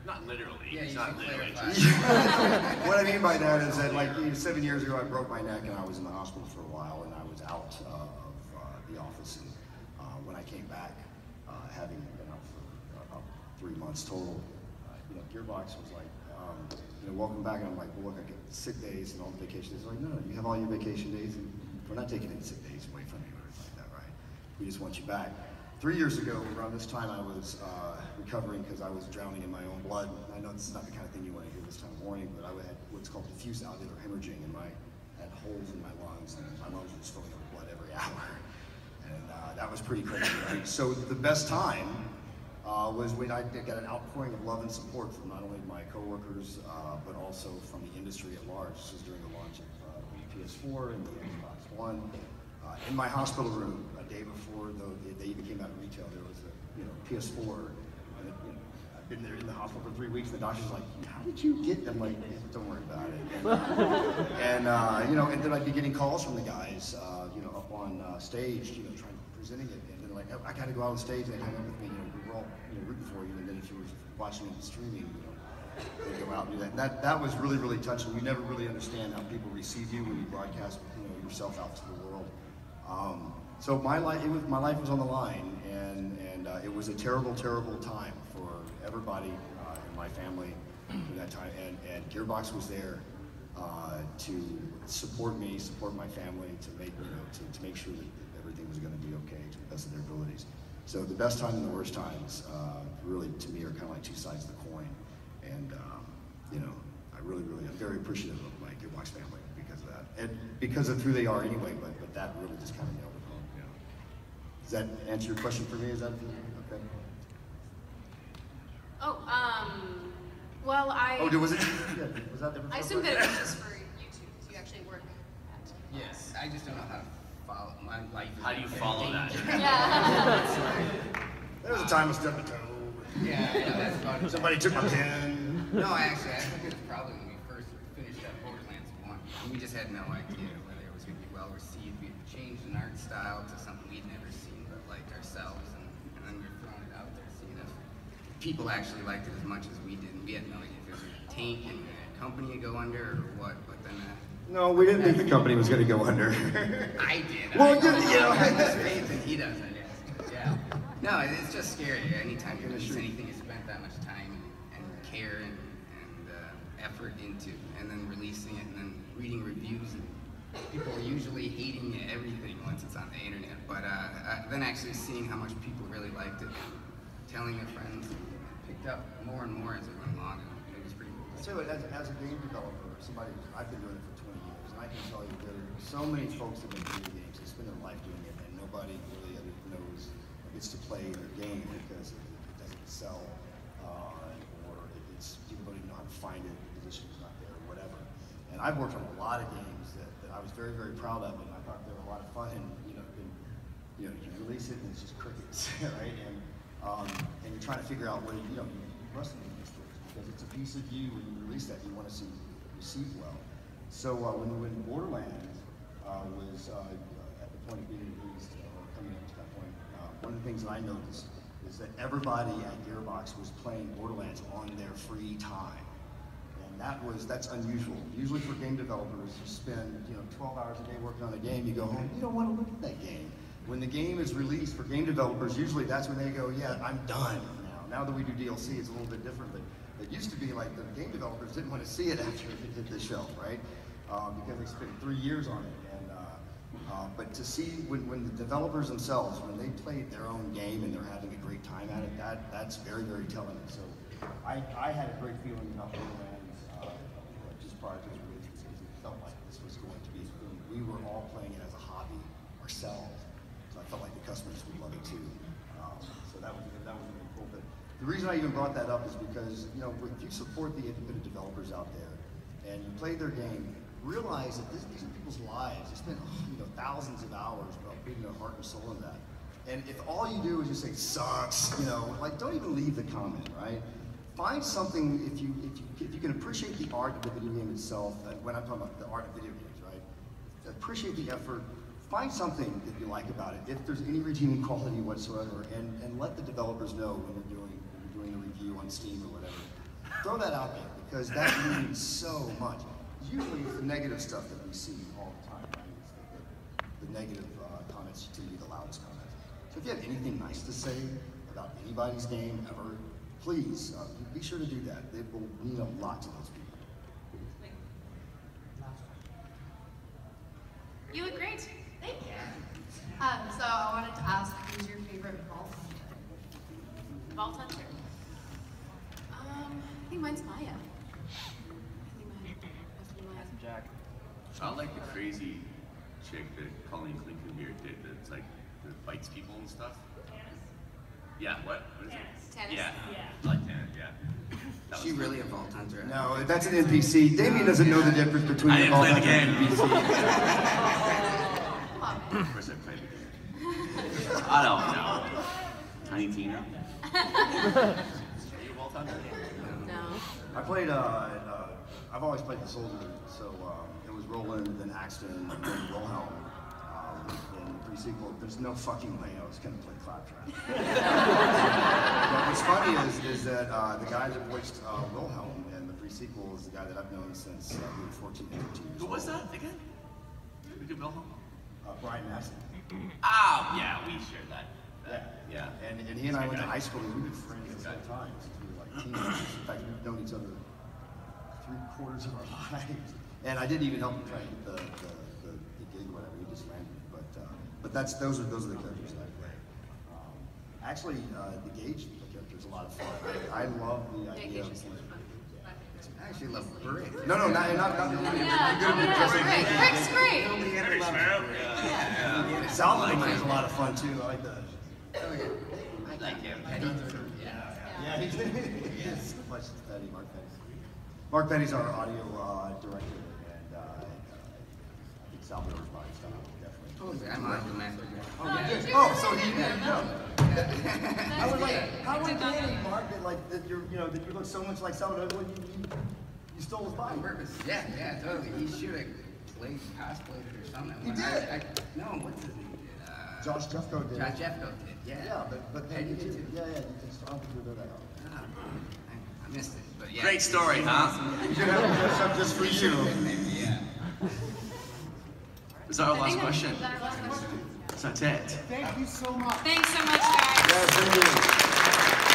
Not literally. Yeah, it's you not should literally. clarify. What I mean by that is that, like, seven years ago, I broke my neck and I was in the hospital for a while, and I was out uh, of uh, the office. And uh, when I came back, uh, having been out for about three months total, uh, you know, Gearbox was like, um, you know, welcome back. And I'm like, well, look, I get sick days and all the vacation days. They're like, no, no, you have all your vacation days, and we're not taking any sick days away from you or anything like that, right? We just want you back. Three years ago, around this time, I was uh, recovering because I was drowning in my own blood. I know this is not the kind of thing you want to hear this time of morning, but I had what's called diffuse alveolar hemorrhaging in my, I had holes in my lungs, and my lungs were just filling up with blood every hour. And uh, that was pretty crazy, right? So the best time uh, was when I got an outpouring of love and support from not only my coworkers, uh, but also from the industry at large. This was during the launch of uh, the P S four and the Xbox One. Uh, in my hospital room, a day before the, they even came out of retail, there was a you know P S four. And it, you know, I've been there in the hospital for three weeks. And the doctor's like, "How did you get them?" Like, don't worry about it. And, and uh, you know, and then I'd be getting calls from the guys, uh, you know, up on uh, stage, you know, trying presenting it, and they're like, oh, "I got to go out on stage." And they hang up with me. You know, we were all you know, rooting for you. And then if you were watching it streaming, you know, they go out and do that. And that that was really really touching. You never really understand how people receive you when you broadcast, you know, yourself out to the world. Um, so my life, it was, my life was on the line, and and uh, it was a terrible, terrible time for everybody uh, in my family at that time. And, and Gearbox was there uh, to support me, support my family, to make you know to, to make sure that everything was going to be okay to the best of their abilities. So the best times and the worst times, uh, really to me, are kind of like two sides of the coin. And um, you know, I really, really, I'm very appreciative of my Gearbox family. And because of who they are anyway, but but that really just kind of nailed it home. Yeah. Does that answer your question for me? Is that okay? Oh, um, well, I. Oh, was it? Yeah, was that different? I assume that it was just for YouTube. Do you actually work at? Yes, I just don't know how to follow my life. How do you follow that? Yeah. There was a time I stubbed a toe. Yeah, I know, that's about it. Somebody took my pen. No, actually, I think it was probably when we first finished up Borderlands one. We just had no idea whether it was going to be well received. We had changed an art style to something we'd never seen but liked ourselves, and, and then we were throwing it out there, seeing if people actually liked it as much as we did. And we had no idea if it was going to tank and the company would go under or what, but then... Uh, no, we didn't think the company was going to go under. I did. Well, I you, you know. I have faith and he does, I guess. Yeah. No, it's just scary. Anytime you release anything you spent that much time and care and, and uh, effort into, and then releasing it and then reading reviews, and people are usually hating everything once it's on the internet, but uh, uh, then actually seeing how much people really liked it, telling their friends, it picked up more and more as it went along, and it was pretty cool. So as, as a game developer, somebody, I've been doing it for twenty years, and I can tell you there are so many folks that have been doing games, they spend their life doing it, and nobody really knows gets to play their game because it doesn't sell, uh, or it's people don't even know how to find it, the position is not there, or whatever. And I've worked on a lot of games that, that I was very, very proud of, and I thought they were a lot of fun. And you know, and, you know, you release it and it's just crickets, right? And um, and you're trying to figure out where you know you wrestling against it because it's a piece of you when you release that you want to see received well. So uh, when when Borderlands uh, was uh, at the point of being released, or uh, coming up to that point. One of the things that I noticed is that everybody at Gearbox was playing Borderlands on their free time. And that was, that's unusual. Usually for game developers, you spend, you know, twelve hours a day working on a game, you go home, you don't want to look at that game. When the game is released for game developers, usually that's when they go, yeah, I'm done now. Now that we do D L C, it's a little bit different, but it used to be like the game developers didn't want to see it after it hit the shelf, right? Uh, because they spent three years on it. And, uh, Uh, but to see when, when the developers themselves, when they played their own game and they're having a great time at it, that that's very, very telling. So I, I had a great feeling about Borderlands uh, just prior to its release because it felt like this was going to be a thing. We were all playing it as a hobby ourselves. So I felt like the customers would love it too. Um, so that was, that was really cool. But the reason I even brought that up is because, you know, if you support the independent developers out there and you play their game, realize that this, these are people's lives. They spend you know thousands of hours putting their heart and soul in that. And if all you do is just say sucks, you know, like don't even leave the comment, right? Find something if you if you if you can appreciate the art of the video game itself. When I'm talking about the art of video games, right? Appreciate the effort. Find something that you like about it. If there's any redeeming quality whatsoever, and and let the developers know when you're doing when you're doing the review on Steam or whatever. throw that out there because that means so much. Usually it's the negative stuff that we see all the time, right? It's the, the, the negative uh, comments tend to be the loudest comments. So if you have anything nice to say about anybody's game ever, please uh, be sure to do that. It will mean a lot to those people. You look great. Thank you. Um, so I wanted to ask, who's your favorite vault hunter? Vault Hunter. Um, I think mine's Maya. I think mine must be Maya. Jack. I like the crazy chick that Colleen Clinton here did that's like, that bites people and stuff. Yeah, what? What is it? Tennis. Yeah. Yeah. I like tennis, yeah. That Is she was really fun. a vault hunter? No, that's an N P C. Dameon doesn't know the difference between I a didn't vault play the hunter and game. an N P C. Of course I played the game. I don't know. Tiny Tina. Are you a vault hunter? No. I played, uh, uh, I've always played the soldier, so um, it was Roland, then Axton, then Wilhelm. Um, in the pre-sequel, there's no fucking way I was gonna play ClapTrap. But what's funny is, is that uh, the guy that voiced uh, Wilhelm in the pre-sequel is the guy that I've known since uh, we were fourteen, fifteen years Who was old. that again? We could Wilhelm? Uh, Brian Madsen. Oh, yeah, we shared that. that yeah. And, and he and I went to high school and we've been friends this whole time since we were like teenagers. In fact, we've known each other three quarters of our lives. And I didn't even help him try to get the, the, the, the gig or whatever, he just landed it. But, uh, but that's, those are those are the characters that I play. Um, actually, uh, the Gage character is a lot of fun. I, I love the idea of... I actually love Brick. No, no, not, not, not, not Yeah, good with yeah, just Brick. Brick's great. Nobody ever loves Brick. Yeah. Yeah. Salvador is a lot of fun too. I like that. Oh, yeah. I like him. Petty. Yeah. Yeah, he's yes. Much Petty, Mark Petty. Mark Petty's our audio uh, director, and uh, I think Salvador's body style definitely. I'm on the man. Oh, yeah. Oh, so he didn't know. I was like, how would Danny, Mark, that like that you're, you know, that you look so much like Salvador, well, you, you, you stole his body. On purpose. Yeah, yeah, totally. He should have played, cosplayed it or something. He When did. I, I, no, what's his name? Uh, Josh Jeffco did. Josh Jeffco did. Yeah. Yeah, but but Petty Petty did too. too. Yeah, yeah. You just, I don't think you know that. Ah, I, I missed it, but yeah. Great story, huh? You should have dressed up just for He should you. have been there. Yeah. Is that our last question? Is that our last question? That's it. Thank you so much. Thanks so much, guys. Yeah, thank you.